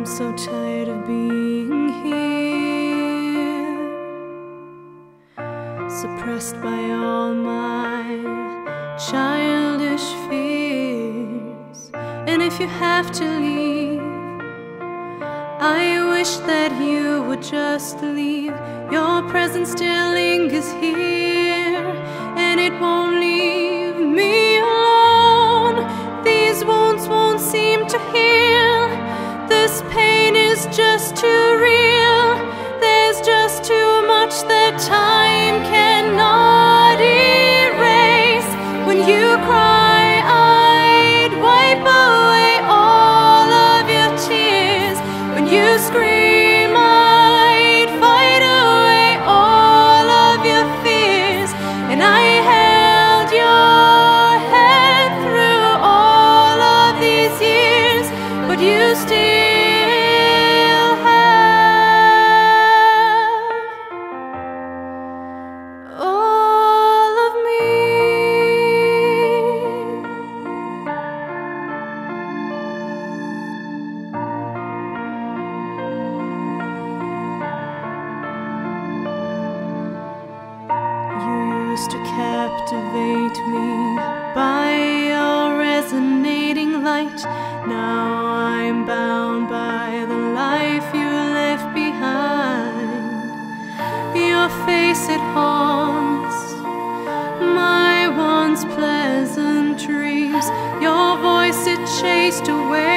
I'm so tired of being here, suppressed by all my childish fears. And if you have to leave, I wish that you would just leave. Your presence still lingers here, and it won't leave me alone. These wounds won't seem to heal. This pain is just too real. There's just too much that time cannot erase. When you cry, I'd wipe away all of your tears. When you scream, I'd fight away all of your fears. And I held your head through all of these years, but you still have all of me. You used to captivate me by your resonating light. Now I'm bound by the life you left behind. Your face, it haunts my once pleasant dreams. Your voice, it chased away